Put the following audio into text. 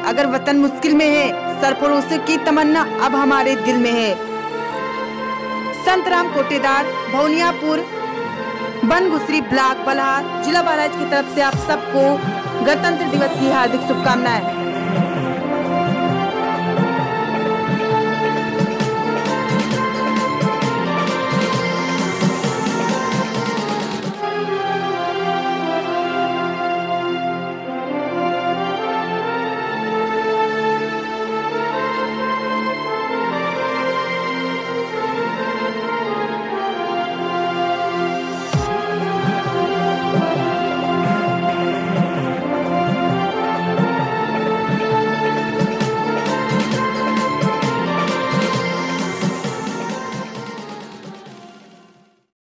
अगर वतन मुश्किल में है, सरफरोशी की तमन्ना अब हमारे दिल में है। संतराम कोटेदार, भौनियापुर, बनगुसरी ब्लॉक, बलहार, जिला बहराइच की तरफ से आप सबको गणतंत्र दिवस की हार्दिक शुभकामनाएं।